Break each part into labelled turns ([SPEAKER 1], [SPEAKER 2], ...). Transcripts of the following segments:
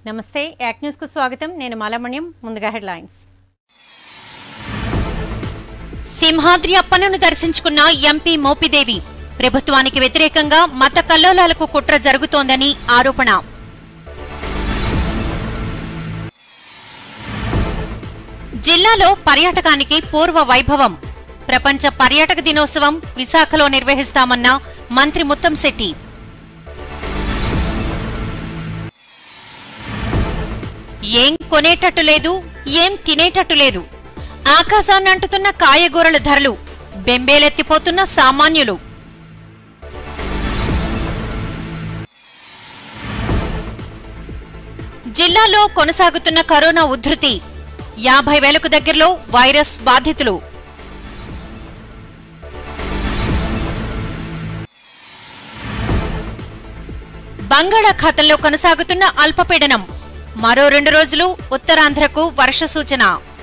[SPEAKER 1] నమస్తే యాక్ న్యూస్ కు స్వాగతం నేను మాలమణ్యం ముందుగా హెడ్లైన్స్ సింహాద్రి అప్పన్నను దర్శించుకున్న ఎంపీ మోపిదేవి ప్రభుత్వానికి వ్యతిరేకంగా మత కల్లోలాలకు కుట్ర జరుగుతోందని ఆరోపణ జిల్లాలో పర్యాటకానికి పూర్వ వైభవం ప్రపంచ పర్యాటక దినోత్సవం విశాఖలో నిర్వహిస్తామన్న మంత్రి ముత్తంశెట్టి ఏం కొనేటట్టు లేదు ఏం తినేటట్టు లేదు ఆకాశాన్ని అంటుతున్న కాయగూరల ధరలు బెంబేలెత్తిపోతున్న సామాన్యులు జిల్లాలో కొనసాగుతున్న కరోనా ఉధృతి 50,000కు దగ్గరలో వైరస్ బాధితులు బంగాళాఖాతంలో కొనసాగుతున్న అల్పపీడనం మరో 2 రోజులు ఉత్తరాంధ్రకు వర్ష సూచన.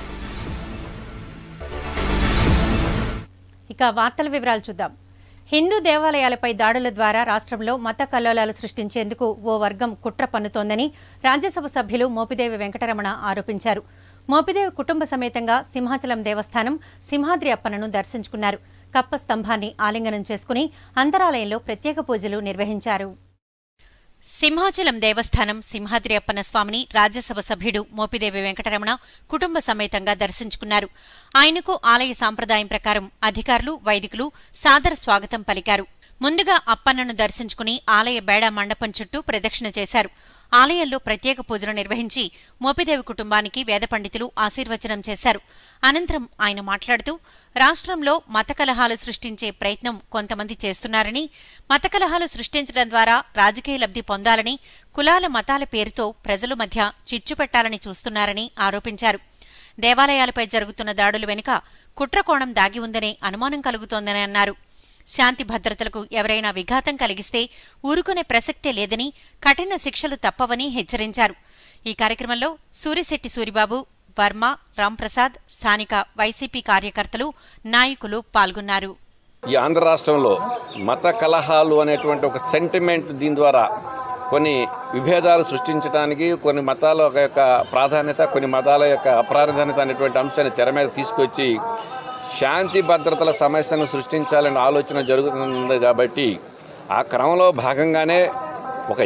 [SPEAKER 1] ఇక వార్తల వివరాలు చూద్దాం. హిందూ దేవాలయాలపై దాడుల ద్వారా రాష్ట్రంలో మత కల్లోలాలు సృష్టించేందుకు ఓ వర్గం కుట్ర పన్నుతోందని రాజ్యసభ సభ్యులు మోపిదేవి వెంకటరమణ ఆరోపించారు. మోపిదేవి కుటుంబ సమేతంగా సింహాచలం దేవస్థానం సింహాద్రి అప్పన్నను దర్శించుకున్నారు. కప్ప స్తంభాన్ని ఆలింగనం చేసుకుని అంతరాలయంలో ప్రత్యేక పూజలు నిర్వహించారు. సింహాచలం దేవస్థానం సింహాద్రి అప్పన్న స్వామిని రాజ్యసభ సభ్యుడు మోపిదేవి వెంకటరమణ కుటుంబ సమేతంగా దర్శించుకున్నారు. ఆయనకు ఆలయ సాంప్రదాయం ప్రకారం అధికారులు వైదికులు సాదర స్వాగతం పలికారు. ముందుగా అప్పన్నను దర్శించుకుని ఆలయ బేడా మండపం చుట్టూ ప్రదక్షిణ చేశారు. ఆలయంలో ప్రత్యేక పూజలు నిర్వహించి మోపిదేవి కుటుంబానికి వేద పండితులు ఆశీర్వచనం చేశారు. అనంతరం ఆయన మాట్లాడుతూ రాష్ట్రంలో మత కలహాలు సృష్టించే ప్రయత్నం కొంతమంది చేస్తున్నారని, మత కలహాలు సృష్టించడం ద్వారా రాజకీయ లబ్ధి పొందాలని, కులాల మతాల పేరుతో ప్రజల మధ్య చిచ్చు పెట్టాలని చూస్తున్నారని ఆరోపించారు. దేవాలయాలపై జరుగుతున్న దాడుల వెనుక కుట్రకోణం దాగి ఉందనే అనుమానం కలుగుతోందని అన్నారు. శాంతి భద్రతలకు ఎవరైనా విఘాతం కలిగిస్తే ఊరుకునే ప్రసక్తే లేదని, కఠిన శిక్షలు తప్పవని హెచ్చరించారు. ఈ కార్యక్రమంలో సూరిశెట్టి సూరిబాబు, వర్మ, రాంప్రసాద్, స్థానిక వైసీపీ కార్యకర్తలు, నాయకులు పాల్గొన్నారు.
[SPEAKER 2] ఈ ఆంధ్ర రాష్ట్రంలో మత కలహాలు అనేటువంటి ఒక సెంటిమెంట్ దీని ద్వారా కొన్ని విభేదాలు సృష్టించడానికి, కొన్ని మతాల యొక్క ప్రాధాన్యత, కొన్ని మతాల యొక్క అప్రాధాన్యత అనేటువంటి అంశాన్ని తెర మీద తీసుకొచ్చి శాంతి భద్రతల సమస్యను సృష్టించాలనే ఆలోచన జరుగుతుంది. కాబట్టి ఆ క్రమంలో భాగంగానే ఒక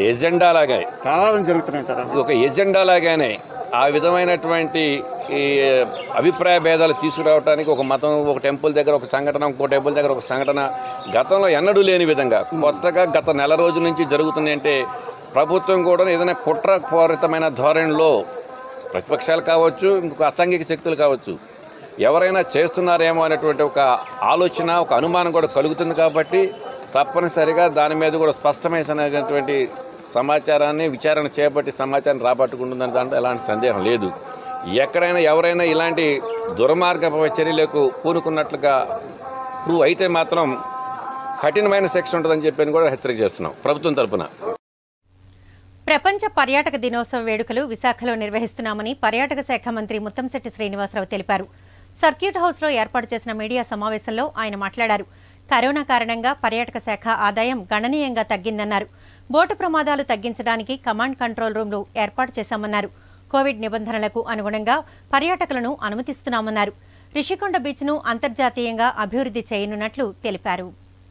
[SPEAKER 2] ఎజెండాలాగానే ఆ విధమైనటువంటి ఈ అభిప్రాయ భేదాలు తీసుకురావడానికి ఒక మతం, ఒక టెంపుల్ దగ్గర ఒక సంఘటన, ఇంకో టెంపుల్ దగ్గర ఒక సంఘటన గతంలో ఎన్నడూ లేని విధంగా కొత్తగా గత నెల రోజుల నుంచి జరుగుతుంది. అంటే ప్రభుత్వం కూడా ఏదైనా కుట్రపూరితమైన ధోరణిలో ప్రతిపక్షాలు కావచ్చు, ఇంకొక అసాంఘిక శక్తులు కావచ్చు, ఎవరైనా చేస్తున్నారేమో అనేటువంటి ఒక ఆలోచన, ఒక అనుమానం కూడా కలుగుతుంది. కాబట్టి తప్పనిసరిగా దాని మీద కూడా స్పష్టమైనటువంటి సమాచారాన్ని విచారణ చేపట్టి సమాచారం రాబట్టుకుంటుందని దాంట్లో ఎలాంటి సందేహం లేదు. ఎక్కడైనా ఎవరైనా ఇలాంటి దుర్మార్గ చర్యలకు పూనుకున్నట్లుగా ప్రూవ్ అయితే మాత్రం కఠినమైన శిక్ష ఉంటుందని చెప్పి కూడా హెచ్చరిక చేస్తున్నాం ప్రభుత్వం తరఫున.
[SPEAKER 1] ప్రపంచ పర్యాటక దినోత్సవ వేడుకలు విశాఖలో నిర్వహిస్తున్నామని పర్యాటక శాఖ మంత్రి ముత్తంశెట్టి శ్రీనివాసరావు తెలిపారు. సర్క్యూట్ హౌస్లో ఏర్పాటు చేసిన మీడియా సమావేశంలో ఆయన మాట్లాడారు. కరోనా కారణంగా పర్యాటక శాఖ ఆదాయం గణనీయంగా తగ్గిందన్నారు. బోటు ప్రమాదాలు తగ్గించడానికి కమాండ్ కంట్రోల్ రూమ్లు ఏర్పాటు చేశామన్నారు. కోవిడ్ నిబంధనలకు అనుగుణంగా పర్యాటకులను అనుమతిస్తున్నామన్నారు. రిషికొండ బీచ్ను అంతర్జాతీయంగా అభివృద్ధి చేయనున్నట్లు తెలిపారు.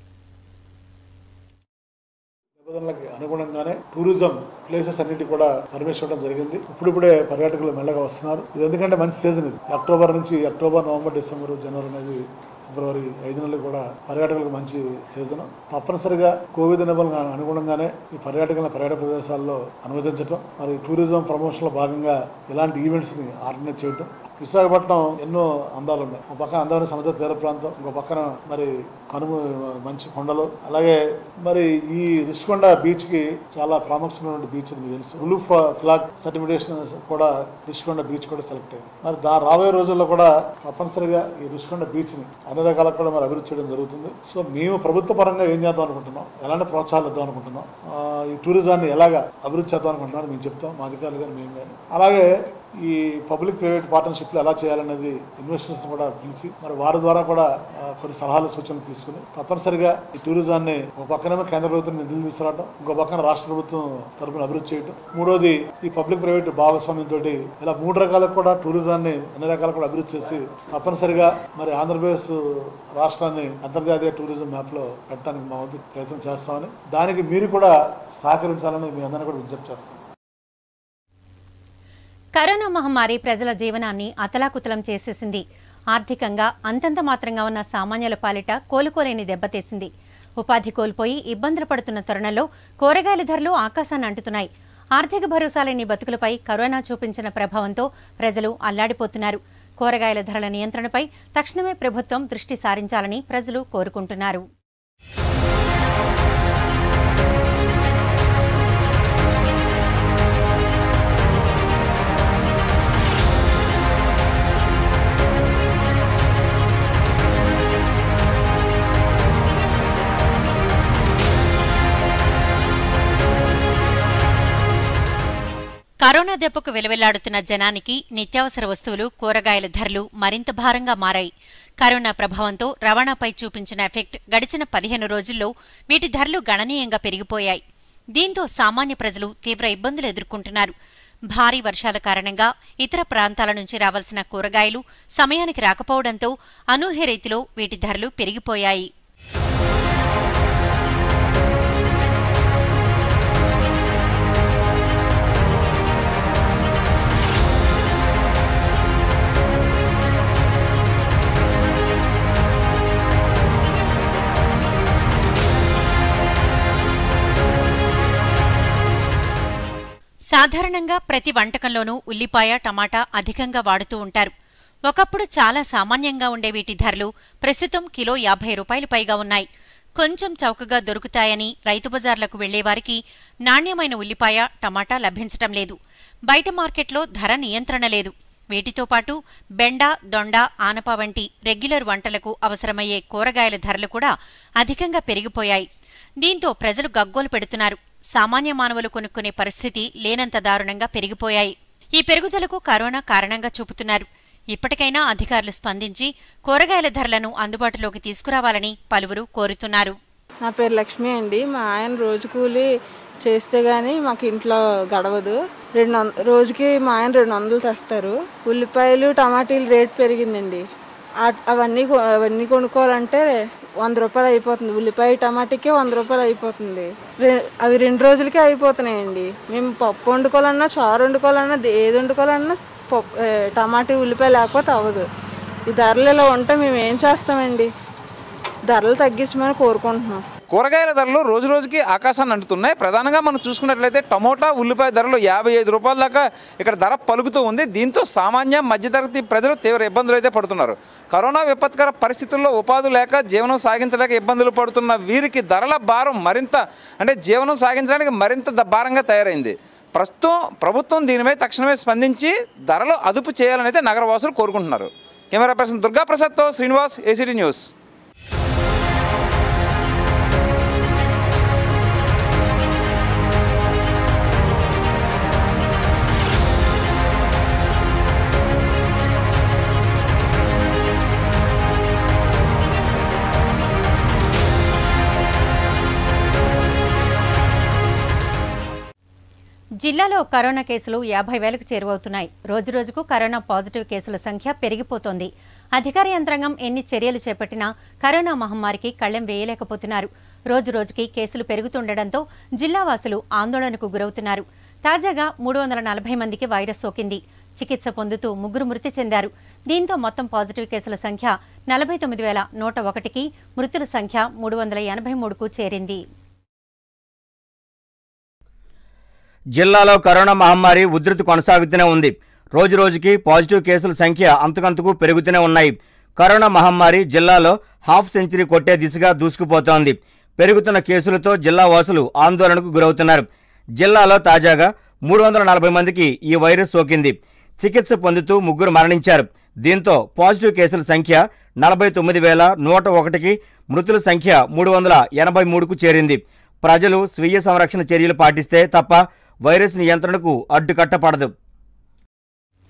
[SPEAKER 3] నిబంధనలకు అనుగుణంగానే టూరిజం ప్లేసెస్ అన్నిటి కూడా పర్మిషన్ ఇవ్వడం జరిగింది. ఇప్పుడిప్పుడే పర్యాటకులు మెల్లగా వస్తున్నారు. ఇది ఎందుకంటే మంచి సీజన్ ఇది. అక్టోబర్, నవంబర్, డిసెంబర్, జనవరి అనేది ఫిబ్రవరి 5 నెలలు కూడా పర్యాటకులకు మంచి సీజన్. తప్పనిసరిగా కోవిడ్ నిబంధనలకు అనుగుణంగానే ఈ పర్యాటక ప్రదేశాల్లో అనుమతించడం, మరి టూరిజం ప్రమోషన్ లో భాగంగా ఇలాంటి ఈవెంట్స్ ని ఆర్గనైజ్ చేయడం. విశాఖపట్నం ఎన్నో అందాలు ఉన్నాయి. ఒక పక్కన అందమైన సముద్ర తీర ప్రాంతం, ఇంకో పక్కన మరి కనుమ మంచి కొండలు, అలాగే మరి ఈ రిషికొండ బీచ్ కి చాలా ప్రాముఖ్యమైన బీచ్ మీకు తెలుసు. బ్లూ ఫ్లాగ్ సర్టిఫికేషన్ కూడా రిషికొండ బీచ్ కూడా సెలెక్ట్ అయింది. మరి రాబోయే రోజుల్లో కూడా తప్పనిసరిగా ఈ రిషికొండ బీచ్ ని అన్ని రకాలకు కూడా మరి అభివృద్ధి చేయడం జరుగుతుంది. సో మేము ప్రభుత్వ పరంగా ఏం చేద్దాం అనుకుంటున్నాం, ఎలాంటి ప్రోత్సాహాలు ఇద్దాం అనుకుంటున్నాం, ఈ టూరిజాన్ని ఎలాగా అభివృద్ధి చేద్దాం అనుకుంటున్నాం మేము చెప్తాం, మా అధికారులు కానీ మేము కానీ. అలాగే ఈ పబ్లిక్ ప్రైవేట్ పార్ట్నర్షిప్లు ఎలా చేయాలనేది ఇన్వెస్టర్స్ కూడా పిలిచి మరి వారి ద్వారా కూడా కొన్ని సలహాలు సూచనలు తీసుకుని తప్పనిసరిగా ఈ టూరిజాన్ని ఒక పక్కనేమో కేంద్ర ప్రభుత్వం నిధులు తీసుకురావడం, ఇంకో పక్కన రాష్ట్ర ప్రభుత్వం తరఫున అభివృద్ధి చేయడం, మూడోది ఈ పబ్లిక్ ప్రైవేట్ భాగస్వామ్యంతో ఇలా 3 రకాలకు కూడా టూరిజాన్ని అన్ని రకాలు కూడా అభివృద్ధి చేసి తప్పనిసరిగా మరి ఆంధ్రప్రదేశ్ రాష్ట్రాన్ని అంతర్జాతీయ టూరిజం మ్యాప్ లో పెట్టడానికి మా వంతు ప్రయత్నం చేస్తామని, దానికి మీరు కూడా సహకరించాలని మీ అందరినీ కూడా విజ్ఞప్తి చేస్తాం.
[SPEAKER 1] కరోనా మహమ్మారి ప్రజల జీవనాన్ని అతలాకుతలం చేసేసింది. ఆర్థికంగా అంతంత మాత్రంగా ఉన్న సామాన్యుల పాలిట కోలుకోలేని దెబ్బతీసింది. ఉపాధి కోల్పోయి ఇబ్బందులు పడుతున్న తరుణంలో కూరగాయల ధరలు ఆకాశాన్ని అంటుతున్నాయి. ఆర్థిక భరోసా లేని బతుకులపై కరోనా చూపించిన ప్రభావంతో ప్రజలు అల్లాడిపోతున్నారు. కూరగాయల ధరల నియంత్రణపై తక్షణమే ప్రభుత్వం దృష్టి సారించాలని ప్రజలు కోరుకుంటున్నారు. కరోనా దెబ్బకు వెలువెల్లాడుతున్న జనానికి నిత్యావసర వస్తువులు, కూరగాయల ధరలు మరింత భారంగా మారాయి. కరోనా ప్రభావంతో రవాణాపై చూపించిన ఎఫెక్ట్ గడిచిన 15 రోజుల్లో వీటి ధరలు గణనీయంగా పెరిగిపోయాయి. దీంతో సామాన్య ప్రజలు తీవ్ర ఇబ్బందులు ఎదుర్కొంటున్నారు. భారీ వర్షాల కారణంగా ఇతర ప్రాంతాల నుంచి రావాల్సిన కూరగాయలు సమయానికి రాకపోవడంతో అనూహ్య రీతిలో వీటి ధరలు పెరిగిపోయాయి. సాధారణంగా ప్రతి వంటకంలోనూ ఉల్లిపాయ, టమాటా అధికంగా వాడుతూ ఉంటారు. ఒకప్పుడు చాలా సామాన్యంగా ఉండే వీటి ధరలు ప్రస్తుతం కిలో 50 రూపాయలు పైగా ఉన్నాయి. కొంచెం చౌకగా దొరుకుతాయని రైతు బజార్లకు వెళ్లేవారికి నాణ్యమైన ఉల్లిపాయ, టమాటా లభించటం లేదు. బయట మార్కెట్లో ధర నియంత్రణ లేదు. వీటితో పాటు బెండ, దొండ, ఆనప వంటి రెగ్యులర్ వంటలకు అవసరమయ్యే కూరగాయల ధరలు కూడా అధికంగా పెరిగిపోయాయి. దీంతో ప్రజలు గగ్గోలు పెడుతున్నారు. సామాన్య మానవులు కొనుక్కునే పరిస్థితి లేనంత దారుణంగా పెరిగిపోయాయి. ఈ పెరుగుదలకు కరోనా కారణంగా చూపుతున్నారు. ఇప్పటికైనా అధికారులు స్పందించి కూరగాయల ధరలను అందుబాటులోకి తీసుకురావాలని పలువురు కోరుతున్నారు.
[SPEAKER 4] నా పేరు లక్ష్మి అండి. మా ఆయన రోజు కూలి చేస్తే గానీ మాకు ఇంట్లో గడవదు. రోజుకి మా ఆయన 200 తెస్తారు. ఉల్లిపాయలు, టమాటీలు రేట్ పెరిగిందండి. అవన్నీ కొనుక్కోవాలంటే 100 రూపాయలు అయిపోతుంది. ఉల్లిపాయ, టమాటీకే 100 రూపాయలు అయిపోతుంది. అవి 2 రోజులకే అయిపోతున్నాయండి. మేము పప్పు వండుకోవాలన్నా, చారు వండుకోవాలన్నా, ఏది వండుకోవాలన్నా టమాటీ, ఉల్లిపాయ లేకపోతే అవ్వదు. ఈ ధరలు ఇలా ఉంటే మేము ఏం చేస్తామండి? ధరలు తగ్గించమని కోరుకుంటున్నాం.
[SPEAKER 5] కూరగాయల ధరలు రోజు రోజుకి ఆకాశాన్ని అంటుతున్నాయి. ప్రధానంగా మనం చూసుకున్నట్లయితే టమోటా, ఉల్లిపాయ ధరలు 55 రూపాయల దాకా ఇక్కడ ధర పలుకుతూ ఉంది. దీంతో సామాన్య మధ్యతరగతి ప్రజలు తీవ్ర ఇబ్బందులు అయితే పడుతున్నారు. కరోనా విపత్కర పరిస్థితుల్లో ఉపాధి లేక జీవనం సాగించలేక ఇబ్బందులు పడుతున్న వీరికి ధరల భారం జీవనం సాగించడానికి మరింత భారంగా తయారైంది. ప్రస్తుతం ప్రభుత్వం దీనిపై తక్షణమే స్పందించి ధరలు అదుపు చేయాలని అయితే నగరవాసులు కోరుకుంటున్నారు. కెమెరా పర్సన్ దుర్గాప్రసాద్తో శ్రీనివాస్, ఏసీటీ న్యూస్.
[SPEAKER 1] జిల్లాలో కరోనా కేసులు 50,000కు చేరువవుతున్నాయి. రోజురోజుకు కరోనా పాజిటివ్ కేసుల సంఖ్య పెరిగిపోతోంది. అధికార యంత్రాంగం ఎన్ని చర్యలు చేపట్టినా కరోనా మహమ్మారికి కళ్లెం వేయలేకపోతున్నారు. రోజురోజుకి కేసులు పెరుగుతుండటంతో జిల్లావాసులు ఆందోళనకు గురవుతున్నారు. తాజాగా 340 మందికి వైరస్ సోకింది. చికిత్స పొందుతూ 3 మృతి చెందారు. దీంతో మొత్తం పాజిటివ్ కేసుల సంఖ్య 49,101కి, మృతుల సంఖ్య 383కు చేరింది.
[SPEAKER 6] జిల్లాలో కరోనా మహమ్మారి ఉధృతి కొనసాగుతూనే ఉంది. రోజురోజుకి పాజిటివ్ కేసుల సంఖ్య అంతకంతకు పెరుగుతూనే ఉన్నాయి. కరోనా మహమ్మారి జిల్లాలో హాఫ్ సెంచరీ కొట్టే దిశగా దూసుకుపోతోంది. పెరుగుతున్న కేసులతో జిల్లా వాసులు ఆందోళనకు గురవుతున్నారు. జిల్లాలో తాజాగా 340 మందికి ఈ వైరస్ సోకింది. చికిత్స పొందుతూ 3 మరణించారు. దీంతో పాజిటివ్ కేసుల సంఖ్య 49,101కి, మృతుల సంఖ్య 383కు చేరింది. ప్రజలు స్వీయ సంరక్షణ చర్యలు పాటిస్తే తప్ప వైరస్ నియంత్రణకు అడ్డుకట్టపడదు.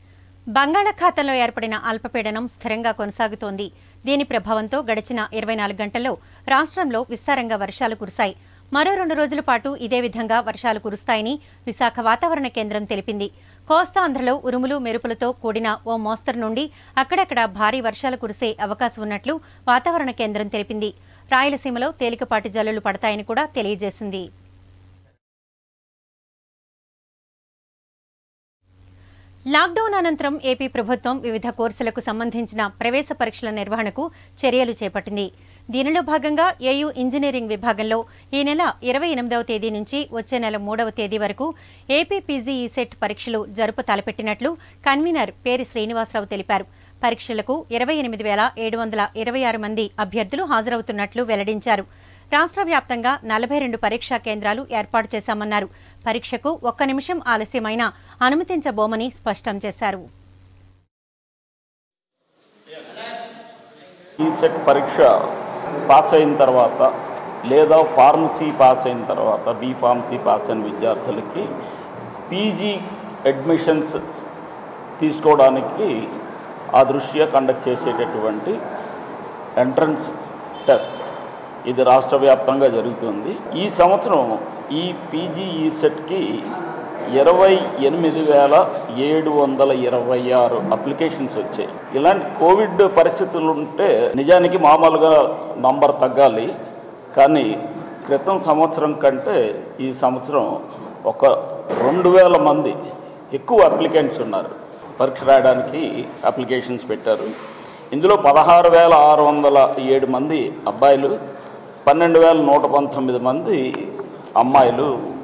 [SPEAKER 1] బంగాళాఖాతంలో ఏర్పడిన అల్పపీడనం స్థిరంగా కొనసాగుతోంది. దీని ప్రభావంతో గడిచిన 24 గంటల్లో రాష్ట్రంలో విస్తారంగా వర్షాలు కురిశాయి. మరో 2 రోజుల పాటు ఇదే విధంగా వర్షాలు కురుస్తాయని విశాఖ వాతావరణ కేంద్రం తెలిపింది. కోస్తాంధ్రలో ఉరుములు మెరుపులతో కూడిన ఓ మోస్తరు నుండి అక్కడక్కడ భారీ వర్షాలు కురిసే అవకాశం ఉన్నట్లు వాతావరణ కేంద్రం తెలిపింది. రాయలసీమలో తేలికపాటి జల్లులు పడతాయని కూడా తెలియజేసింది. లాక్డౌన్ అనంతరం ఏపీ ప్రభుత్వం వివిధ కోర్సులకు సంబంధించిన ప్రవేశ పరీక్షల నిర్వహణకు చర్యలు చేపట్టింది. దీనిలో భాగంగా ఏయూ ఇంజనీరింగ్ విభాగంలో ఈ నెల 28వ తేదీ నుంచి వచ్చే నెల 3వ తేదీ వరకు ఏపీ పీజీఈ సెట్ పరీక్షలు జరుపు తలపెట్టినట్లు కన్వీనర్ పేరి శ్రీనివాసరావు తెలిపారు. పరీక్షలకు 28,726 మంది అభ్యర్థులు హాజరవుతున్నట్లు వెల్లడించారు. రాష్ట్ర వ్యాప్తంగా 42 పరీక్షా కేంద్రాలు ఏర్పాటు చేశామన్నారు. పరీక్షకు 1 నిమిషం ఆలస్యమైనా అనుమతించబోమని స్పష్టం చేశారు.
[SPEAKER 7] ఈ సెట్ పరీక్ష పాస్ అయిన తర్వాత లేదా ఫార్మసీ పాస్ అయిన తర్వాత బీఫార్మసీ పాస్ అయిన విద్యార్థులకి పీజీ అడ్మిషన్స్ తీసుకోవడానికి ఆ దృష్ట్యా కండక్ట్ చేసేటటువంటి ఎంట్రన్స్ టెస్ట్ ఇది రాష్ట్ర వ్యాప్తంగా జరుగుతుంది. ఈ సంవత్సరం ఈ పీజీఈ సెట్కి 28,726 అప్లికేషన్స్ వచ్చాయి. ఇలాంటి కోవిడ్ పరిస్థితులు ఉంటే నిజానికి మామూలుగా నంబర్ తగ్గాలి, కానీ క్రితం సంవత్సరం కంటే ఈ సంవత్సరం ఒక 2,000 మంది ఎక్కువ అప్లికెంట్స్ ఉన్నారు. పరీక్ష రాయడానికి అప్లికేషన్స్ పెట్టారు. ఇందులో 16,607 మంది అబ్బాయిలు, 12,119 మంది అమ్మాయిలు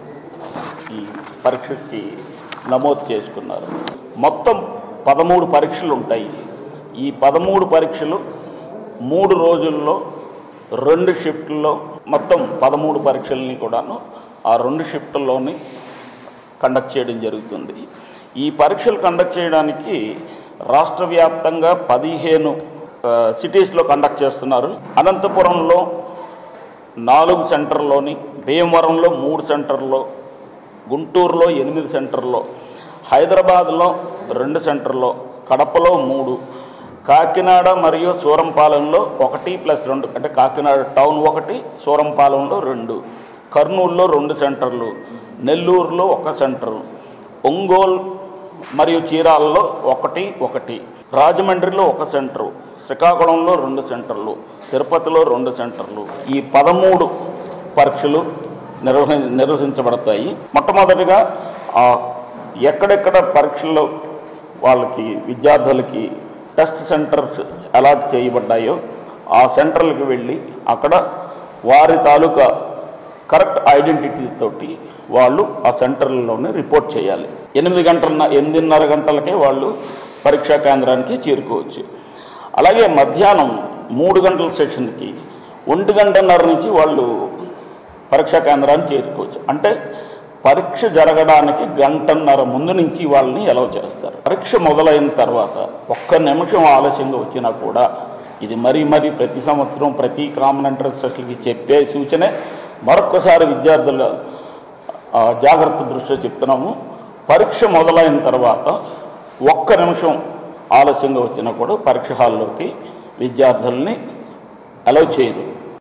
[SPEAKER 7] ఈ పరీక్షకి నమోదు చేసుకున్నారు. మొత్తం 13 పరీక్షలు ఉంటాయి. ఈ 13 పరీక్షలు 3 రోజుల్లో 2 షిఫ్ట్లో మొత్తం 13 పరీక్షలని కూడాను ఆ 2 షిఫ్ట్ల్లోని కండక్ట్ చేయడం జరుగుతుంది. ఈ పరీక్షలు కండక్ట్ చేయడానికి రాష్ట్ర వ్యాప్తంగా 15 సిటీస్లో కండక్ట్ చేస్తున్నారు. అనంతపురంలో 4 సెంటర్లోని, భీమవరంలో 3 సెంటర్లో, గుంటూరులో 8 సెంటర్లో, హైదరాబాద్లో 2 సెంటర్లో, కడపలో 3, కాకినాడ మరియు సూరంపాలెంలో 1+2 అంటే కాకినాడ టౌన్ 1, సూరంపాలెంలో 2, కర్నూలులో 2 సెంటర్లు, నెల్లూరులో 1 సెంటరు, ఒంగోలు మరియు చీరాలలో 1, రాజమండ్రిలో 1 సెంటరు, శ్రీకాకుళంలో 2 సెంటర్లు, తిరుపతిలో 2 సెంటర్లు. ఈ 13 పరీక్షలు నిర్వహించబడతాయి. మొట్టమొదటిగా ఎక్కడెక్కడ పరీక్షల్లో వాళ్ళకి విద్యార్థులకి టెస్ట్ సెంటర్స్ అలాట్ చేయబడ్డాయో ఆ సెంటర్లకు వెళ్ళి అక్కడ వారి తాలూకా కరెక్ట్ ఐడెంటిటీ తోటి వాళ్ళు ఆ సెంటర్లలోనే రిపోర్ట్ చేయాలి. 8:30 గంటలకే వాళ్ళు పరీక్షా కేంద్రానికి చేరుకోవచ్చు. అలాగే మధ్యాహ్నం 3 గంటల సెషన్కి 1:30 నుంచి వాళ్ళు పరీక్షా కేంద్రాన్ని చేరుకోవచ్చు. అంటే పరీక్ష జరగడానికి 1 గంట ముందు నుంచి వాళ్ళని అలౌ చేస్తారు. పరీక్ష మొదలైన తర్వాత 1 నిమిషం ఆలస్యంగా వచ్చినా కూడా ఇది మరీ ప్రతి సంవత్సరం ప్రతి కామన్ ఎంట్రన్స్ టెస్ట్లకి చెప్పే సూచనే. మరొక్కసారి విద్యార్థుల జాగ్రత్త దృష్ట్యా చెప్తున్నాము. పరీక్ష మొదలైన తర్వాత 1 నిమిషం ఆలస్యంగా వచ్చినా కూడా పరీక్ష హాల్లోకి విద్యార్థుల్ని అలౌ చేయదు.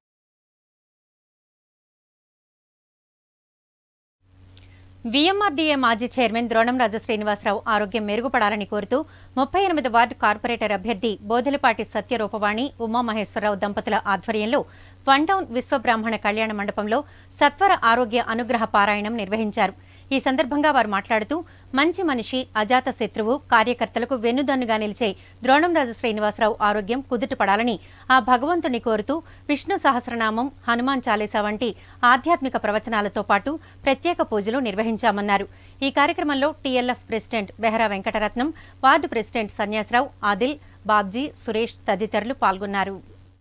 [SPEAKER 1] వీఎంఆర్డీఏ మాజీ చైర్మన్ ద్రోణంరాజు శ్రీనివాసరావు ఆరోగ్యం మెరుగుపడాలని కోరుతూ 38వ వార్డు కార్పొరేటర్ అభ్యర్థి బోదెలపాటి సత్యరూపవాణి ఉమామహేశ్వరరావు దంపతుల ఆధ్వర్యంలో 1 టౌన్ విశ్వబ్రాహ్మణ కళ్యాణ మండపంలో సత్వర ఆరోగ్య అనుగ్రహ పారాయణం నిర్వహించారు. ఈ సందర్భంగా వారు మాట్లాడుతూ మంచి మనిషి, అజాత శత్రువు, కార్యకర్తలకు వెన్నుదన్నుగా నిలిచే ద్రోణంరాజు శ్రీనివాసరావు ఆరోగ్యం కుదుటపడాలని ఆ భగవంతుని కోరుతూ విష్ణు సహస్రనామం, హనుమాన్ చాలీసా వంటి ఆధ్యాత్మిక ప్రవచనాలతో పాటు ప్రత్యేక పూజలు నిర్వహించామన్నారు. ఈ కార్యక్రమంలో TLF president Behara Venkataratnam, ward president Sanyasarao, Adil, Babji, Suresh తదితరులు పాల్గొన్నారు.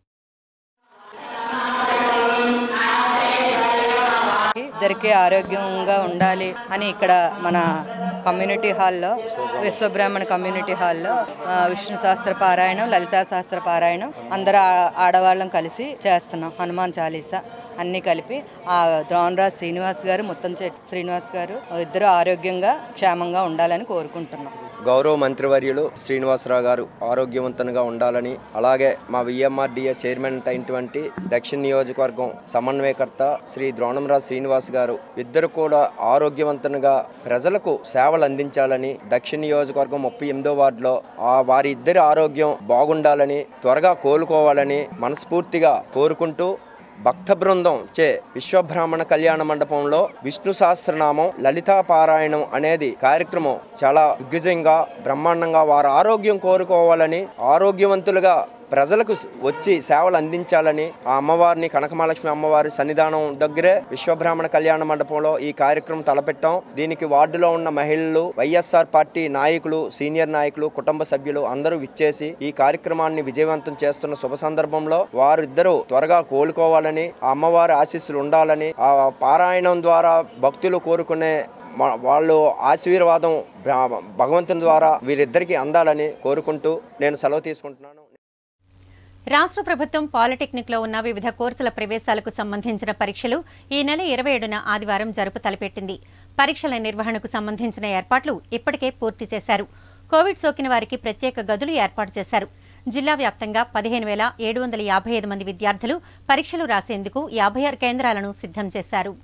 [SPEAKER 8] ఇద్దరికీ ఆరోగ్యంగా ఉండాలి అని ఇక్కడ మన కమ్యూనిటీ హాల్లో, విశ్వబ్రాహ్మణ కమ్యూనిటీ హాల్లో విష్ణు సహస్ర పారాయణం, లలితా సహస్ర పారాయణం అందరూ ఆడవాళ్ళం కలిసి చేస్తున్నాం. హనుమాన్ చాలీసా అన్నీ కలిపి ఆ ద్రోణరాజ్ శ్రీనివాస్ గారు, ముత్తంచెట్టి శ్రీనివాస్ గారు ఇద్దరు ఆరోగ్యంగా క్షేమంగా ఉండాలని కోరుకుంటున్నాం.
[SPEAKER 9] గౌరవ మంత్రివర్యులు శ్రీనివాసరావు గారు ఆరోగ్యవంతంగా ఉండాలని, అలాగే మా విఎంఆర్డీఏ చైర్మన్ అయినటువంటి దక్షిణ నియోజకవర్గం సమన్వయకర్త శ్రీ ద్రోణంరాజు శ్రీనివాస్ గారు ఇద్దరు కూడా ఆరోగ్యవంతంగా ప్రజలకు సేవలు అందించాలని, దక్షిణ నియోజకవర్గం 38వ వార్డులో వారి ఇద్దరి ఆరోగ్యం బాగుండాలని, త్వరగా కోలుకోవాలని మనస్ఫూర్తిగా కోరుకుంటూ భక్త బృందం చే విశ్వబ్రాహ్మణ కళ్యాణ మండపంలో విష్ణు సహస్రనామం లలితా పారాయణం అనేది కార్యక్రమం చాలా దిగ్విజయంగా బ్రహ్మాండంగా వారి ఆరోగ్యం కోరుకోవాలని, ఆరోగ్యవంతులుగా ప్రజలకు వచ్చి సేవలు అందించాలని ఆ అమ్మవారిని కనకమహాలక్ష్మి అమ్మవారి సన్నిధానం దగ్గరే విశ్వబ్రాహ్మణ కళ్యాణ మండపంలో ఈ కార్యక్రమం తలపెట్టాం. దీనికి వార్డులో ఉన్న మహిళలు, వైఎస్ఆర్ పార్టీ నాయకులు, సీనియర్ నాయకులు, కుటుంబ సభ్యులు అందరూ విచ్చేసి ఈ కార్యక్రమాన్ని విజయవంతం చేస్తున్న శుభ సందర్భంలో వారిద్దరూ త్వరగా కోలుకోవాలని, ఆ అమ్మవారి ఆశీస్సులు ఉండాలని, ఆ పారాయణం ద్వారా భక్తులు కోరుకునే వాళ్ళు ఆశీర్వాదం భగవంతుని ద్వారా వీరిద్దరికీ అందాలని కోరుకుంటూ నేను సెలవు తీసుకుంటున్నాను.
[SPEAKER 1] రాష్ట్ర ప్రభుత్వం పాలిటెక్నిక్లో ఉన్న వివిధ కోర్సుల ప్రవేశాలకు సంబంధించిన పరీక్షలు ఈ నెల 27న ఆదివారం జరుపు తలపెట్టింది. పరీక్షల నిర్వహణకు సంబంధించిన ఏర్పాట్లు ఇప్పటికే పూర్తి చేశారు. కోవిడ్ సోకిన వారికి ప్రత్యేక గదులు ఏర్పాటు చేశారు. జిల్లా వ్యాప్తంగా 15,755 మంది విద్యార్థులు పరీక్షలు రాసేందుకు 56 కేంద్రాలను సిద్ధం చేశారు.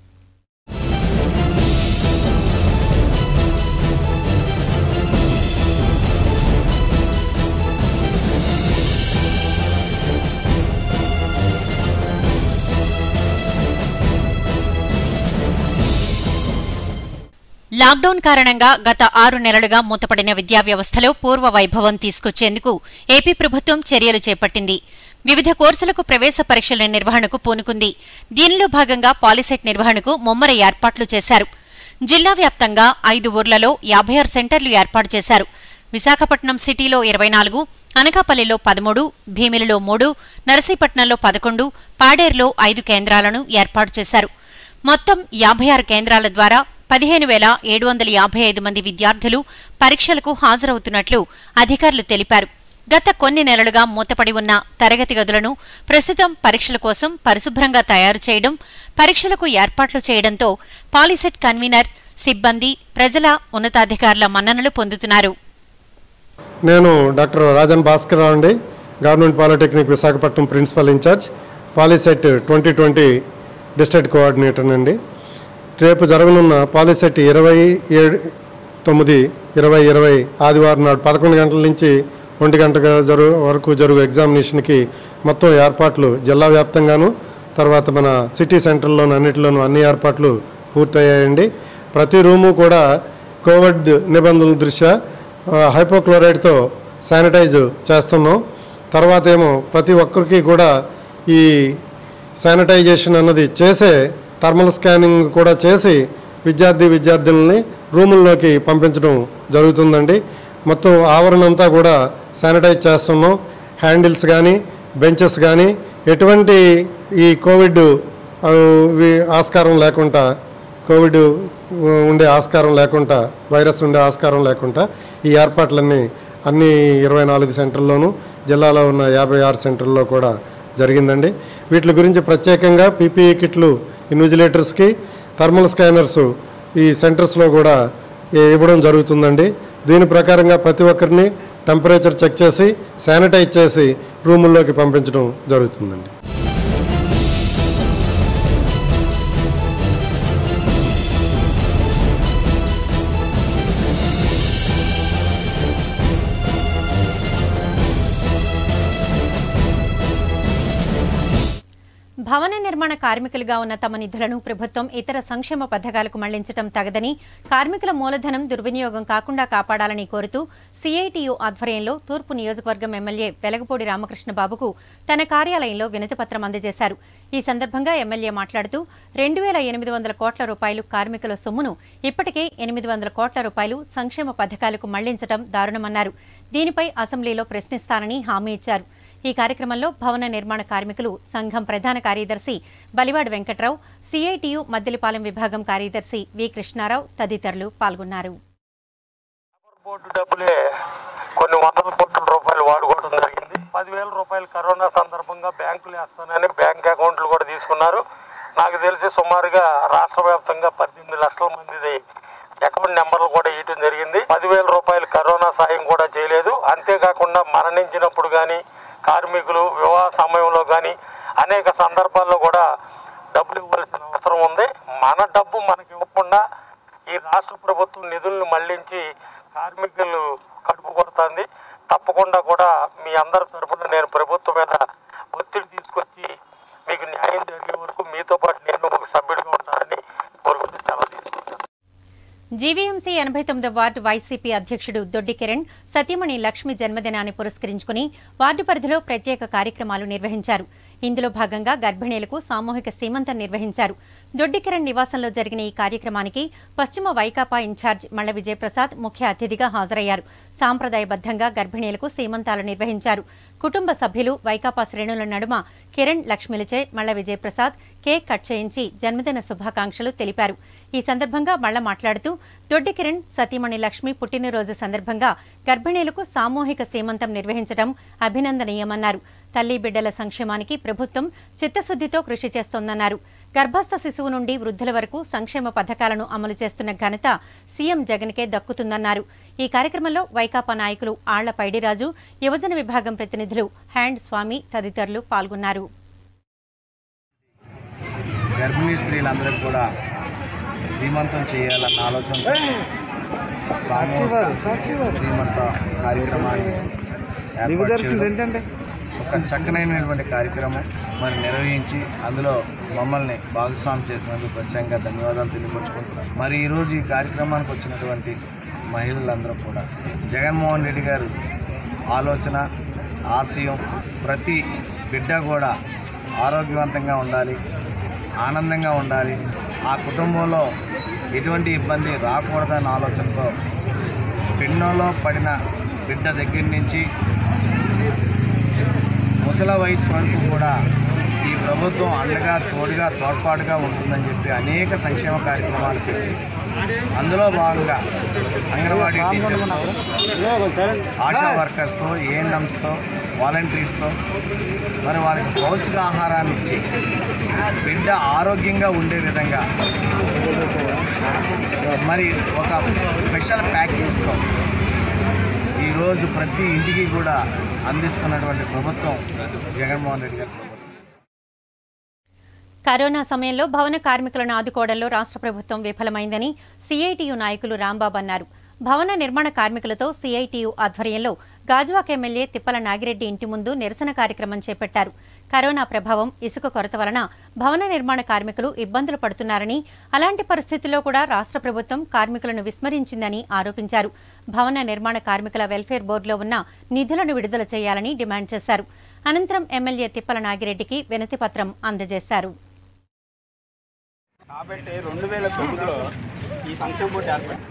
[SPEAKER 1] లాక్డౌన్ కారణంగా గత 6 నెలలుగా మూతపడిన విద్యా వ్యవస్థలో పూర్వ వైభవం తీసుకొచ్చేందుకు ఏపీ ప్రభుత్వం చర్యలు చేపట్టింది. వివిధ కోర్సులకు ప్రవేశ పరీక్షల నిర్వహణకు పూనుకుంది. దీనిలో భాగంగా పాలిసెట్ నిర్వహణకు ముమ్మర ఏర్పాట్లు చేశారు. జిల్లా వ్యాప్తంగా 5 ఊర్లలో 56 సెంటర్లు ఏర్పాటు చేశారు. విశాఖపట్నం సిటీలో 24, అనకాపల్లిలో 13, భీమిలిలో 3, నరసీపట్నంలో 11, పాడేరులో 5 కేంద్రాలను ఏర్పాటు చేశారు. మొత్తం 56 కేంద్రాల ద్వారా 15,755 మంది విద్యార్థులు పరీక్షలకు హాజరవుతున్నట్లు అధికారులు తెలిపారు. గత కొన్ని నెలలుగా మూతపడి ఉన్న తరగతి గదులను ప్రస్తుతం పరీక్షల కోసం పరిశుభ్రంగా తయారు చేయడం, పరీక్షలకు ఏర్పాట్లు చేయడంతో పాలిసెట్ కన్వీనర్, సిబ్బంది, ప్రజల ఉన్నతాధికారుల మన్ననలు పొందుతున్నారు.
[SPEAKER 10] నేను డాక్టర్ రాజన్ భాస్కర్ రావు అండి, government polytechnic Visakhapatnam principal in charge, POLYCET 2020 district coordinator అండి. రేపు జరగనున్న పాలిసెట్ 27/9/2020 ఆదివారం నాడు 11 గంటల నుంచి 1 గంట వరకు జరుగు ఎగ్జామినేషన్కి మొత్తం ఏర్పాట్లు జిల్లా వ్యాప్తంగాను, తర్వాత మన సిటీ సెంటర్లోను అన్నింటిలోనూ అన్ని ఏర్పాట్లు పూర్తయ్యాయండి. ప్రతి రూము కూడా కోవిడ్ నిబంధనల దృష్ట్యా హైపోక్లోరైడ్తో శానిటైజ్ చేస్తున్నాం. తర్వాత ఏమో ప్రతి ఒక్కరికి కూడా ఈ శానిటైజేషన్ అన్నది చేసే థర్మల్ స్కానింగ్ కూడా చేసి విద్యార్థులని రూముల్లోకి పంపించడం జరుగుతుందండి. మొత్తం ఆవరణ అంతా కూడా శానిటైజ్ చేస్తున్నాం. హ్యాండిల్స్ కానీ, బెంచెస్ కానీ ఎటువంటి ఈ కోవిడ్ ఆస్కారం లేకుండా, కోవిడ్ ఉండే ఆస్కారం లేకుండా, వైరస్ ఉండే ఆస్కారం లేకుండా ఈ ఏర్పాట్లన్నీ అన్ని 24 సెంటర్లోనూ, జిల్లాలో ఉన్న 56 సెంటర్లో కూడా జరిగిందండి. వీటి గురించి ప్రత్యేకంగా పీపీఈ కిట్లు ఇన్విజిలేటర్స్కి, థర్మల్ స్కానర్స్ ఈ సెంటర్స్లో కూడా ఇవ్వడం జరుగుతుందండి. దీని ప్రకారంగా ప్రతి ఒక్కరిని టెంపరేచర్ చెక్ చేసి శానిటైజ్ చేసి రూముల్లోకి పంపించడం జరుగుతుందండి.
[SPEAKER 1] భవన నిర్మాణ కార్మికులుగా ఉన్న తమ నిధులను ప్రభుత్వం ఇతర సంక్షేమ పథకాలకు మళ్లించడం తగదని, కార్మికుల మూలధనం దుర్వినియోగం కాకుండా కాపాడాలని కోరుతూ సిఐటియు ఆధ్వర్యంలో తూర్పు నియోజకవర్గం ఎమ్మెల్యే వెలగపూడి రామకృష్ణబాబుకు తన కార్యాలయంలో వినతిపత్రం అందజేశారు. ఈ సందర్భంగా ఎమ్మెల్యే మాట్లాడుతూ 2,800 కోట్ల రూపాయలు కార్మికుల సొమ్మును ఇప్పటికే 800 కోట్ల రూపాయలు సంక్షేమ పథకాలకు మళ్లించడం దారుణమన్నారు. దీనిపై అసెంబ్లీలో ప్రశ్నిస్తానని హామీ ఇచ్చారు. ఈ కార్యక్రమంలో భవన నిర్మాణ కార్మికులు సంఘం ప్రధాన కార్యదర్శి బలివాడి వెంకట్రావు, సిఐటియు మద్దిలిపాలెం విభాగం కార్యదర్శి వి కృష్ణారావు తదితరులు పాల్గొన్నారు.
[SPEAKER 11] కొన్ని వందల కోట్ల రూపాయలు వాడుకోవడం జరిగింది. 10,000 రూపాయలు కరోనా సందర్భంగా బ్యాంకులు వేస్తానని బ్యాంక్ అకౌంట్లు కూడా తీసుకున్నారు. నాకు తెలిసి సుమారుగా రాష్ట్ర వ్యాప్తంగా 18 లక్షల మంది అకౌంట్ నెంబర్లు కూడా ఇవ్వడం జరిగింది. 10,000 రూపాయలు కరోనా సాయం కూడా చేయలేదు. అంతేకాకుండా మరణించినప్పుడు కానీ, కార్మికులు వివాహ సమయంలో కానీ అనేక సందర్భాల్లో కూడా డబ్బులు ఇవ్వాల్సిన అవసరం ఉంది. మన డబ్బు మనకి ఇవ్వకుండా ఈ రాష్ట్ర ప్రభుత్వం నిధులను మళ్లించి కార్మికులు కడుపు కొడుతుంది. తప్పకుండా కూడా మీ అందరి తరఫున నేను ప్రభుత్వం మీద ఒత్తిడి తీసుకొచ్చి మీకు న్యాయం జరిగే వరకు మీతో పాటు నేను ఒక సభ్యుడిగా ఉంటానని కోరుకుంటూ సెలవు తీసుకుంటాను.
[SPEAKER 1] జీవీఎంసీ 89వ వార్డు వైసీపీ అధ్యక్షుడు దొడ్డి కిరణ్ సతీమణి లక్ష్మి జన్మదినాన్ని పురస్కరించుకుని వార్డు పరిధిలో ప్రత్యేక కార్యక్రమాలు నిర్వహించారు. ఇందులో భాగంగా గర్భిణీలకు సామూహిక సీమంతం నిర్వహించారు. దొడ్డి కిరణ్ నివాసంలో జరిగిన ఈ కార్యక్రమానికి పశ్చిమ వైకాపా ఇన్ఛార్జ్ మళ్ల విజయప్రసాద్ ముఖ్య అతిథిగా హాజరయ్యారు. సాంప్రదాయబద్దంగా గర్భిణీలకు సీమంతాలు నిర్వహించారు. కుటుంబ సభ్యులు వైకాపా శ్రేణుల నడుమ కిరణ్ లక్ష్మిలచే మళ్ల విజయప్రసాద్ కేక్ కట్ చేయించి జన్మదిన శుభాకాంక్షలు తెలిపారు. ఈ సందర్భంగా మళ్ల మాట్లాడుతూ దొడ్డి కిరణ్ సతీమణి లక్ష్మి పుట్టినరోజు సందర్భంగా గర్భిణీలకు సామూహిక సీమంతం నిర్వహించడం అభినందనీయమన్నారు. తల్లి బిడ్డల సంక్షేమానికి ప్రభుత్వం చిత్తశుద్దితో కృషి చేస్తోందన్నారు. గర్భస్థ శిశువు నుండి వృద్ధుల వరకు సంక్షేమ పథకాలను అమలు చేస్తున్న ఘనత సీఎం జగన్కే దక్కుతుందన్నారు. ఈ కార్యక్రమంలో వైకాపా నాయకులు ఆళ్ల పైడిరాజు, యువజన విభాగం ప్రతినిధులు హ్యాండ్ స్వామి తదితరులు పాల్గొన్నారు.
[SPEAKER 12] గర్భిణీ స్త్రీలందరికీ కూడా శ్రీమంతం చేయాలన్న ఆలోచనతో సామూహిక శ్రీమంత కార్యక్రమాన్ని ఏర్పాటు చేయడం ఒక చక్కనైనటువంటి కార్యక్రమం మరి నిర్వహించి అందులో మమ్మల్ని భాగస్వామి చేసినందుకు ప్రత్యేకంగా ధన్యవాదాలు తెలియపరుచుకుంటున్నాం. మరి ఈరోజు ఈ కార్యక్రమానికి వచ్చినటువంటి మహిళలందరూ కూడా జగన్మోహన్ రెడ్డి గారు ఆలోచన ఆశయం ప్రతి బిడ్డ కూడా ఆరోగ్యవంతంగా ఉండాలి, ఆనందంగా ఉండాలి, ఆ కుటుంబంలో ఎటువంటి ఇబ్బంది రాకూడదన్న ఆలోచనతో పిండంలో పడిన బిడ్డ దగ్గర నుంచి ముసల వయసు వరకు కూడా ఈ ప్రభుత్వం అండగా తోడుగా తోడ్పాటుగా ఉంటుందని చెప్పి అనేక సంక్షేమ కార్యక్రమాలు పెట్టి అందులో భాగంగా అంగన్వాడీ టీచర్స్తో, ఆశా వర్కర్స్తో, ఏఎన్ఎంస్తో, వాలంటీర్స్తో మరి వాళ్ళకి పౌష్టికాహారాన్ని ఇచ్చి బిడ్డ ఆరోగ్యంగా ఉండే విధంగా మరి ఒక స్పెషల్ ప్యాకేజ్తో ఈరోజు ప్రతి ఇంటికి కూడా అందిస్తున్నటువంటి ప్రభుత్వం జగన్మోహన్ రెడ్డి గారి ప్రభుత్వం.
[SPEAKER 1] కరోనా సమయంలో భవన కార్మికులను ఆదుకోవడంలో రాష్ట్ర ప్రభుత్వం విఫలమైందని సిఐటియు నాయకులు రాంబాబు అన్నారు. భవన నిర్మాణ కార్మికులతో సిఐటియు ఆధ్వర్యంలో గాజువాక ఎమ్మెల్యే తిప్పల నాగిరెడ్డి ఇంటి ముందు నిరసన కార్యక్రమం చేపట్టారు. కరోనా ప్రభావం, ఇసుక కొరత వలన భవన నిర్మాణ కార్మికులు ఇబ్బందులు పడుతున్నారని, అలాంటి పరిస్థితుల్లో కూడా రాష్ట్ర ప్రభుత్వం కార్మికులను విస్మరించిందని ఆరోపించారు. భవన నిర్మాణ కార్మికుల వెల్ఫేర్ బోర్డులో ఉన్న నిధులను విడుదల చేయాలని డిమాండ్ చేశారు. అనంతరం ఎమ్మెల్యే తిప్పల నాగిరెడ్డికి వినతిపత్రం అందజేశారు.
[SPEAKER 13] కాబట్టి 2009లో ఈ సంక్షేమ బోర్డు ఏర్పడింది.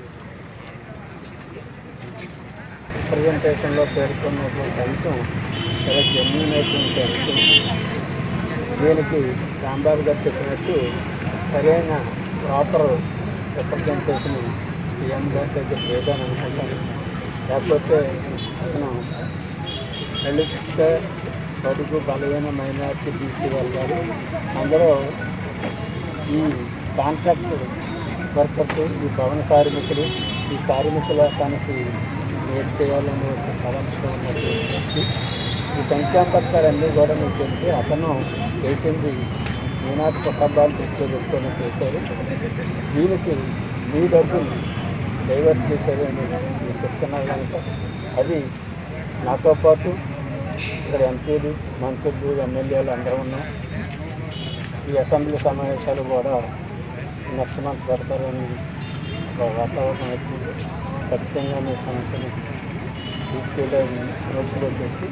[SPEAKER 14] ప్రజెంటేషన్లో పేర్కొన్నటువంటి అంశం చాలా జెన్యూన్ అయినటువంటి అంశం. దీనికి రాంబాబు గారు చెప్పినట్టు సరైన ప్రాపర్ రిప్రజెంటేషన్ సీఎం గారి దగ్గర లేదని అనుకుంటాను. లేకపోతే అతను దళిత, బడుగు, బలహీన, మైనార్టీ, బీసీ వాళ్ళు అందరూ ఈ కాంట్రాక్ట్ వర్కర్స్, ఈ భవన కార్మికులు, ఈ కార్మికుల తనకి ఏడ్ చేయాలనే ఒక తలంతో ఉన్నటువంటి ఈ సంక్షేమ పథకాలన్నీ కూడా మీకు తెలిసి అతను చేసింది మీనాటి కుటుంబాలు దృష్టిలో పెట్టుకొని చేశారు. దీనికి మీ డబ్బులు డైవర్ట్ చేశారు అని మీరు చెప్తున్నారు కనుక అది నాతో పాటు ఇక్కడ ఎంపీలు, మంత్రులు, ఎమ్మెల్యేలు అందరూ ఉన్నాం. ఈ అసెంబ్లీ సమావేశాలు కూడా నెక్స్ట్ మంత్ పెడతారని ఒక వాతావరణం వచ్చింది. ఖచ్చితంగా మీ సమస్యను తీసుకెళ్ళే నోట్స్లో పెట్టి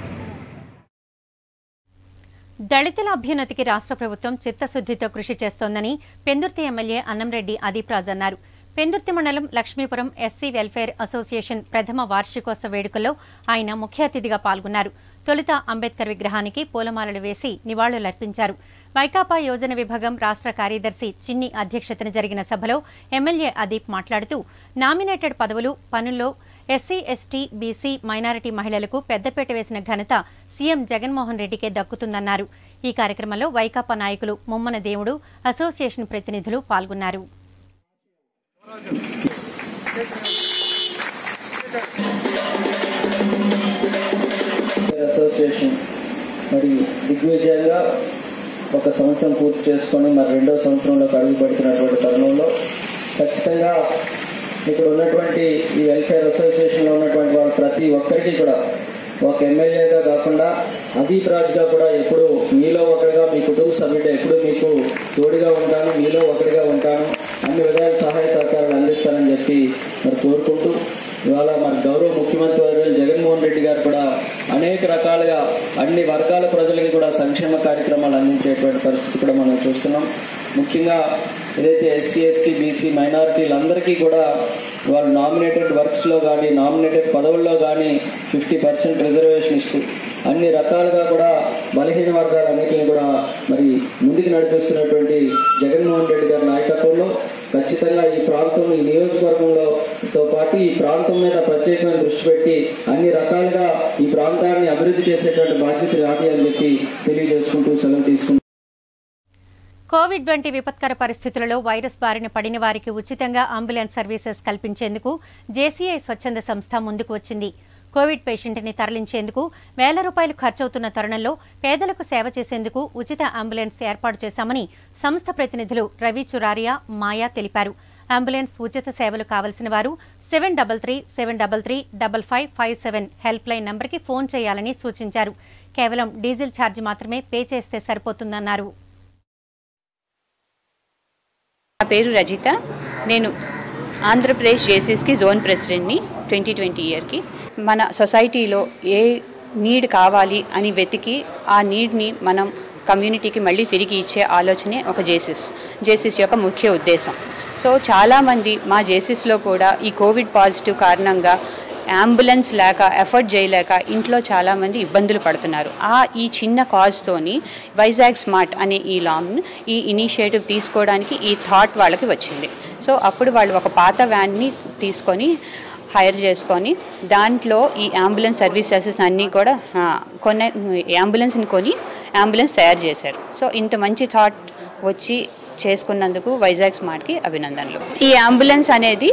[SPEAKER 1] దళితుల అభ్యున్నతికి రాష్ట్ర ప్రభుత్వం చిత్తశుద్దితో కృషి చేస్తోందని పెందుర్తి ఎమ్మెల్యే అన్నంరెడ్డి అదీప్రాజ్ అన్నారు. పెందుర్తి మండలం లక్ష్మీపురం ఎస్సీ వెల్ఫేర్ అసోసియేషన్ ప్రథమ వార్షికోత్సవ వేడుకల్లో ఆయన ముఖ్య అతిథిగా పాల్గొన్నారు. తొలుత అంబేద్కర్ విగ్రహానికి పూలమాలలు వేసి నివాళులర్పించారు. వైకాపా యోజన విభాగం రాష్ట్ర కార్యదర్శి చిన్ని అధ్యక్షతన జరిగిన సభలో ఎమ్మెల్యే అదీప్ మాట్లాడుతూ నామినేటెడ్ పదవులు, పనుల్లో ఎస్సీ, ఎస్టీ, బీసీ, మైనారిటీ మహిళలకు పెద్దపీట వేసిన ఘనత సీఎం జగన్మోహన్ రెడ్డికే దక్కుతుందన్నారు. ఈ కార్యక్రమంలో వైకాపా నాయకులు ముమ్మన దేవుడు, అసోసియేషన్ ప్రతినిధులు పాల్గొన్నారు.
[SPEAKER 15] అసోసియేషన్ మరి దిగ్విజయంగా ఒక సంవత్సరం పూర్తి చేసుకొని మరి రెండో సంవత్సరంలోకి అడుగుపెడుతున్నటువంటి తరుణంలో ఖచ్చితంగా ఇక్కడ ఉన్నటువంటి ఈ వెల్ఫేర్ అసోసియేషన్లో ఉన్నటువంటి వాళ్ళు ప్రతి ఒక్కరికి కూడా ఒక ఎమ్మెల్యేగా కాకుండా అదీప్ రాజ్గా కూడా ఎప్పుడు మీలో ఒకరిగా మీ కుటుంబ సభ్యుడు ఎప్పుడు మీకు తోడుగా ఉంటాను, మీలో ఒకరిగా ఉంటాను, అన్ని విధాల సహాయ సహకారాలు అందిస్తానని చెప్పి మరి కోరుకుంటూ ఇవాళ మరి గౌరవ ముఖ్యమంత్రి వర్యులు జగన్మోహన్ రెడ్డి గారు కూడా అనేక రకాలుగా అన్ని వర్గాల ప్రజలకి కూడా సంక్షేమ కార్యక్రమాలు అందించేటువంటి పరిస్థితి కూడా మనం చూస్తున్నాం. ముఖ్యంగా ఏదైతే ఎస్సీ ఎస్టీ బీసీ మైనారిటీలందరికీ కూడా వాళ్ళు నామినేటెడ్ వర్క్స్లో కానీ నామినేటెడ్ పదవుల్లో కానీ 50% రిజర్వేషన్ ఇస్తూ అన్ని రకాలుగా కూడా బలహీన వర్గాలన్నింటినీ కూడా మరి ముందుకు నడిపిస్తున్నటువంటి జగన్మోహన్ రెడ్డి గారి నాయకత్వంలో ఖచ్చితంగా ఈ ప్రాంతం ఈ నియోజకవర్గంలోతో పాటు ఈ ప్రాంతం మీద ప్రత్యేకమైన దృష్టి పెట్టి అన్ని రకాలుగా ఈ ప్రాంతాన్ని అభివృద్ధి చేసేటువంటి బాధ్యత నాది అని చెప్పి తెలియజేసుకుంటూ సెలవు తీసుకుంటాం.
[SPEAKER 1] కోవిడ్ వంటి విపత్కర పరిస్థితులలో వైరస్ బారిన పడిన వారికి ఉచితంగా అంబులెన్స్ సర్వీసెస్ కల్పించేందుకు జేసీఐ స్వచ్ఛంద సంస్థ ముందుకు వచ్చింది. కోవిడ్ పేషెంట్ని తరలించేందుకు వేల రూపాయలు ఖర్చవుతున్న తరుణంలో పేదలకు సేవ చేసేందుకు ఉచిత అంబులెన్స్ ఏర్పాటు చేశామని సంస్థ ప్రతినిధులు రవి చురారియా, మాయా తెలిపారు. అంబులెన్స్ ఉచిత సేవలు కావలసిన వారు 7337335557 హెల్ప్ లైన్ నంబర్కి ఫోన్ చేయాలని సూచించారు. కేవలం డీజిల్ ఛార్జీ మాత్రమే పే చేస్తే సరిపోతుందన్నారు.
[SPEAKER 16] నా పేరు రజిత. నేను ఆంధ్రప్రదేశ్ జేసీస్కి జోన్ ప్రెసిడెంట్ని 2020 ఇయర్కి. మన సొసైటీలో ఏ నీడ్ కావాలి అని వెతికి ఆ నీడ్ని మనం కమ్యూనిటీకి మళ్ళీ తిరిగి ఇచ్చే ఆలోచనే ఒక జేసీస్ యొక్క ముఖ్య ఉద్దేశం. సో చాలామంది మా జేసీస్లో కూడా ఈ కోవిడ్ పాజిటివ్ కారణంగా అంబులెన్స్ లేక ఎఫర్ట్ చేయలేక ఇంట్లో చాలామంది ఇబ్బందులు పడుతున్నారు. ఈ చిన్న కాజ్తోని వైజాగ్ స్మార్ట్ అనే ఈ ఇనిషియేటివ్ తీసుకోవడానికి ఈ థాట్ వాళ్ళకి వచ్చింది. సో అప్పుడు వాళ్ళు ఒక పాత వ్యాన్ని తీసుకొని హైర్ చేసుకొని దాంట్లో ఈ అంబులెన్స్ సర్వీసెస్ అన్నీ కూడా అంబులెన్స్ తయారు చేశారు. సో ఇంత మంచి థాట్ వచ్చి చేసుకున్నందుకు వైజాగ్ స్మార్ట్కి అభినందనలు. ఈ అంబులెన్స్ అనేది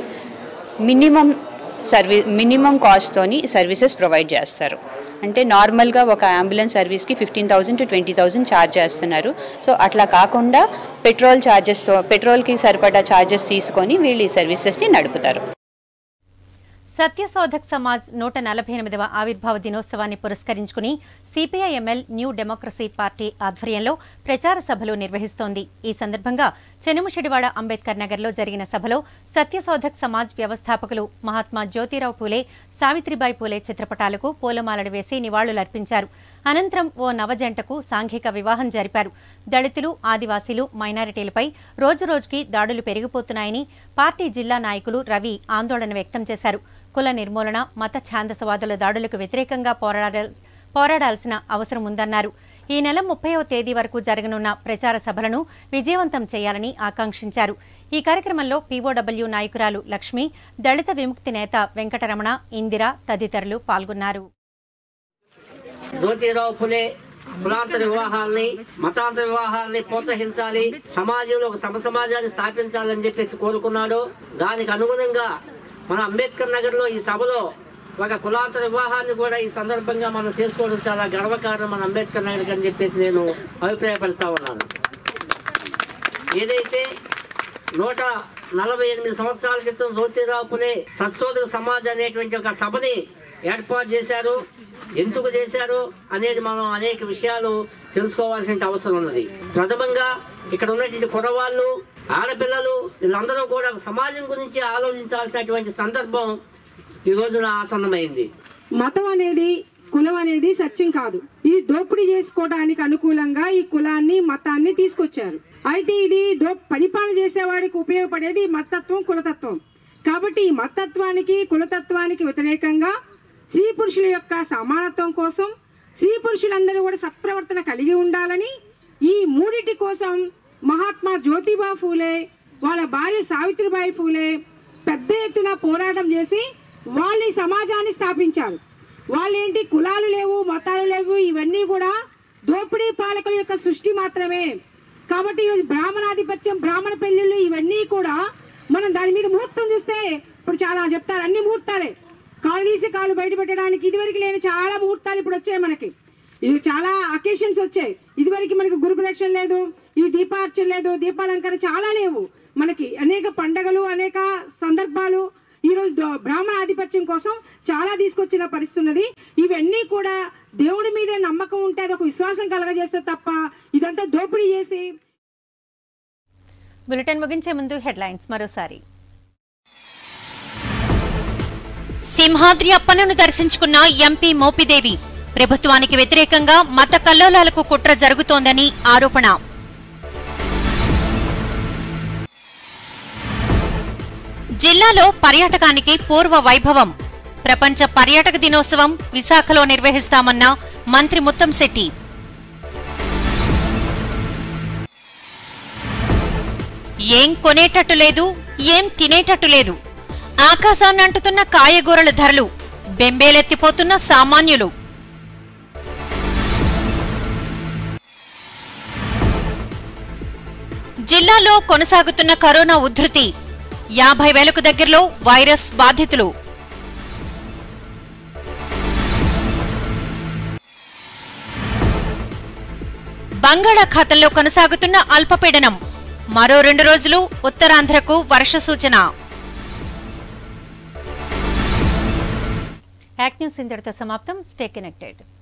[SPEAKER 16] మినిమం కాస్ట్తోని సర్వీసెస్ ప్రొవైడ్ చేస్తారు. అంటే నార్మల్గా ఒక అంబులెన్స్ సర్వీస్కి 15,000 to 20,000 ఛార్జ్ చేస్తున్నారు. సో అట్లా కాకుండా పెట్రోల్కి సరిపడా ఛార్జెస్ తీసుకొని వీళ్ళు ఈ సర్వీసెస్ని నడుపుతారు.
[SPEAKER 1] సత్యశోధక్ సమాజ్ 148వ ఆవిర్భావ దినోత్సవాన్ని పురస్కరించుకుని సిపిఐఎంఎల్ న్యూ డెమోక్రసీ పార్టీ ఆధ్వర్యంలో ప్రచార సభలు నిర్వహిస్తోంది. ఈ సందర్భంగా చెనుముషిడివాడ అంబేద్కర్ నగర్లో జరిగిన సభలో సత్యశోధక్ సమాజ్ వ్యవస్థాపకులు మహాత్మా జ్యోతిరావు పూలే, సావిత్రిబాయి పూలే చిత్రపటాలకు పూలమాలలు వేసి నివాళులర్పించారు. అనంతరం ఓ నవజంటకు సాంఘిక వివాహం జరిపారు. దళితులు, ఆదివాసీలు, మైనారిటీలపై రోజురోజుకి దాడులు పెరిగిపోతున్నాయని పార్టీ జిల్లా నాయకులు రవి ఆందోళన వ్యక్తం చేశారు. కుల నిర్మూలన, మత ఛాందసవాదుల దాడులకు వ్యతిరేకంగా పోరాడాల్సిన అవసరం ఉందన్నారు. ఈ నెల 30వ తేదీ వరకు జరగనున్న ప్రచార సభలను విజయవంతం చేయాలని ఆకాంక్షించారు. ఈ కార్యక్రమంలో పీఓడబ్ల్యూ నాయకురాలు లక్ష్మి, దళిత విముక్తి నేత వెంకటరమణ, ఇందిర తదితరులు పాల్గొన్నారు.
[SPEAKER 17] జ్యోతిరావు ఫులే కులాంతర వివాహాలని, మతాంతర వివాహాలని ప్రోత్సహించాలి, సమాజంలో ఒక సమసమాజాన్ని స్థాపించాలని చెప్పేసి కోరుకున్నాడు. దానికి అనుగుణంగా మన అంబేద్కర్ నగర్లో ఈ సభలో ఒక కులాంతర వివాహాన్ని కూడా ఈ సందర్భంగా మనం చేసుకోవడం చాలా గర్వకారణం మన అంబేద్కర్ నగర్కి అని చెప్పేసి నేను అభిప్రాయపడతా ఉన్నాను. ఏదైతే 148 సంవత్సరాల క్రితం జ్యోతిరావు ఫులే సత్యశోధక సమాజ్ అనేటువంటి ఒక సభని ఏర్పాటు చేశారు. ఎందుకు చేశారు అనేది మనం అనేక విషయాలు తెలుసుకోవాల్సిన అవసరం ఉన్నది. ప్రథమంగా ఇక్కడ ఉన్నటువంటి కుర్రవాళ్ళు, ఆడపిల్లలు వీళ్ళందరూ కూడా సమాజం గురించి ఆలోచించాల్సినటువంటి సందర్భం ఈ రోజున ఆసన్నమైంది.
[SPEAKER 18] మతం అనేది, కులం అనేది సత్యం కాదు. ఇది దోపిడీ చేసుకోవడానికి అనుకూలంగా ఈ కులాన్ని, మతాన్ని తీసుకొచ్చారు. అయితే ఇది పరిపాలన చేసేవాడికి ఉపయోగపడేది మతత్వం, కులతత్వం. కాబట్టి ఈ మతత్వానికి, కులతత్వానికి వ్యతిరేకంగా స్త్రీ పురుషుల యొక్క సమానత్వం కోసం, స్త్రీ పురుషులందరూ కూడా సత్ప్రవర్తన కలిగి ఉండాలని, ఈ మూడిటి కోసం మహాత్మా జ్యోతిబా ఫూలే, వాళ్ళ భార్య సావిత్రిబాయి ఫూలే పెద్ద ఎత్తున పోరాటం చేసి వాళ్ళు ఈ సమాజాన్ని స్థాపించారు. వాళ్ళేంటి, కులాలు లేవు, మతాలు లేవు, ఇవన్నీ కూడా దోపిడీ పాలకుల యొక్క సృష్టి మాత్రమే. కాబట్టి ఈరోజు బ్రాహ్మణాధిపత్యం, బ్రాహ్మణ పెళ్లిళ్ళు ఇవన్నీ కూడా మనం దాని మీద ముహూర్తం చూస్తే ఇప్పుడు చాలా చెప్తారు, అన్ని ముహూర్తాలే. కాలు తీసి కాలు బయట పెట్టడానికి ఇదివరకు లేని చాలా ముహూర్తాలు ఇప్పుడు వచ్చాయి మనకి. ఇది చాలా అకేషన్స్ వచ్చాయి. ఇదివరకు మనకి గురు ప్రదక్షిణ లేదు, ఈ దీపార్చన లేదు, దీపాలంకరణ చాలా లేవు మనకి. అనేక పండగలు, అనేక సందర్భాలు ఈరోజు బ్రాహ్మణ ఆధిపత్యం కోసం చాలా తీసుకొచ్చిన పరిస్థితి ఉన్నది. ఇవన్నీ కూడా దేవుడి మీదే నమ్మకం ఉంటే అది ఒక విశ్వాసం కలగజేస్తే తప్ప ఇదంతా దోపిడీ చేసి.
[SPEAKER 1] బులెటిన్ ముగించే ముందు హెడ్లైన్స్ మరోసారి. సింహాద్రి అప్పన్నను దర్శించుకున్న ఎంపీ మోపిదేవి. ప్రభుత్వానికి వ్యతిరేకంగా మత కల్లోలాలకు కుట్ర జరుగుతోందని ఆరోపణ. జిల్లాలో పర్యాటకానికి పూర్వ వైభవం. ప్రపంచ పర్యాటక దినోత్సవం విశాఖలో నిర్వహిస్తామన్న మంత్రి ముత్తంశెట్టి. ఏం కొనేటట్టు లేదు, ఏం తినేటట్టు లేదు. ఆకాశాన్ని అంటుతున్న కాయగూరల ధరలు, బెంబేలెత్తిపోతున్న సామాన్యులు. జిల్లాలో కొనసాగుతున్న కరోనా ఉధృతి. 50,000కు దగ్గరలో వైరస్ బాధితులు. బంగాళాఖాతంలో కొనసాగుతున్న అల్పపీడనం. మరో 2 రోజులు ఉత్తరాంధ్రకు వర్ష సూచన. యాక్ట్ న్యూస్ ఇంతటితో సమాప్తం. Stay connected.